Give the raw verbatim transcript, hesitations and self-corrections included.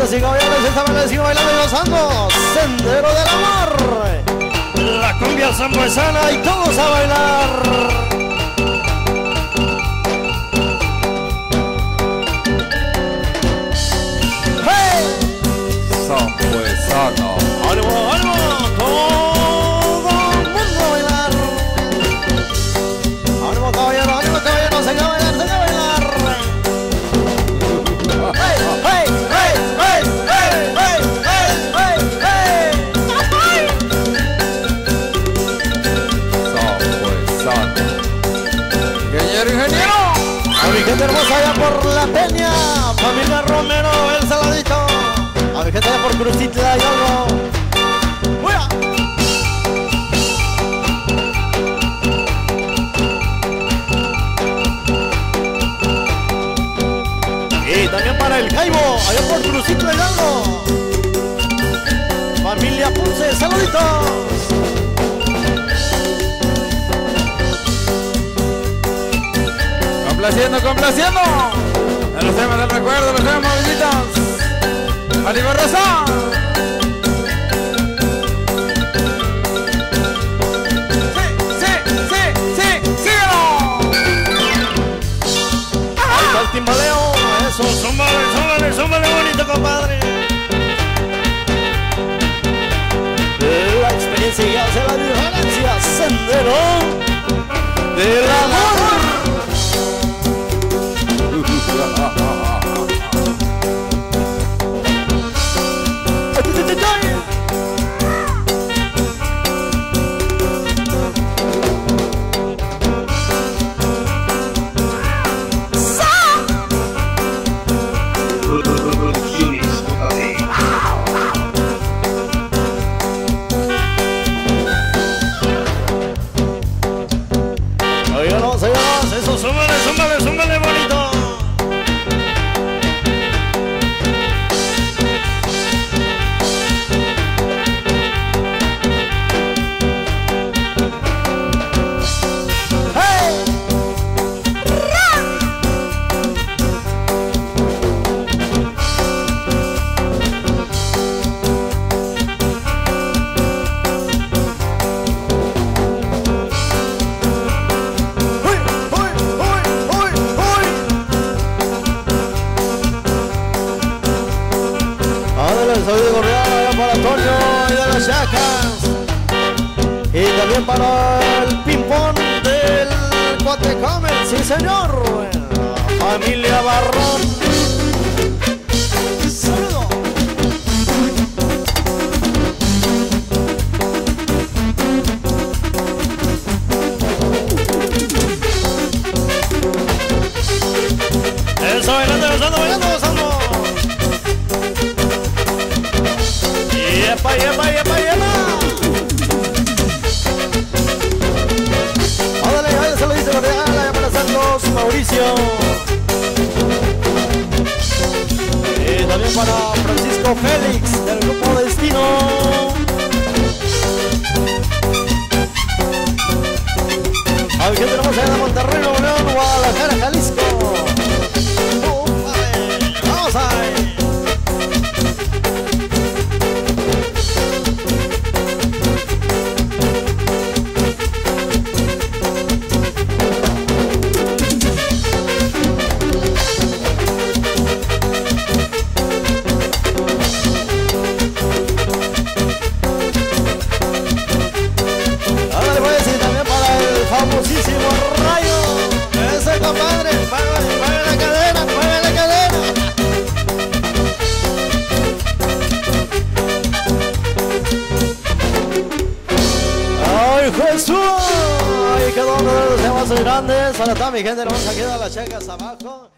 Damas y caballeros, esta vez les sigo bailando y gozando. Sendero del amor. La cumbia zambuesana y todos a bailar. Zambuesano. ¡Ánimo, ánimo! Todo el mundo a bailar. ¡Ánimo, caballero, ánimo, caballero! ¡Se va a bailar, se va a bailar! ¡Hey, hey, hey, hey, hey, hey, hey, hey, hey! Zambuesano. Ingeniero, ingeniero. A mi gente hermosa allá por La Peña, familia Romero, el Saladito. A mi gente allá por Crucitla y algo. ¡Fuera! Y también para el Jaibo, allá por Crucitla y algo. Familia Ponce, saluditos. Complaciendo, complaciendo. De los temas del recuerdo, los temas moviditos. ¡Ánimo, Rosa! ¡Sí, sí, sí, sí! ¡Síguelo! Ahí está el timbaleo. Eso, súmale, súmale, súmale bonito, compadre. La experiencia y hace la diferencia. Sendero del amor. Óiganos, óiganos, eso, súmale, súmale, súmale bonito. Soy de Gorrián, allá para Antonio y de las Chacas. Y también para el ping-pong del Cuatecomer, sí señor. Familia Barrón. Saludo. Eso, bailando, gozando, bailando, gozando. ¡Yepa, yepa, yepa, yepa! ¡Ándale, ándale! Se lo dice Gorrián, allá para Santos, Mauricio. Y también para Francisco Félix, del grupo Destino. A ver qué tenemos allá de Monterrey, Nuevo León, Guadalajara, Jalisco. ¡Oh, vale! ¡Vamos ahí! Famosísimo Rayo, ese compadre, mueve, mueve la cadera, mueve la cadera. Ay Jesús, ay quedó uno de los temas grandes, para toda mi gente hermosa, queda las Chacas abajo.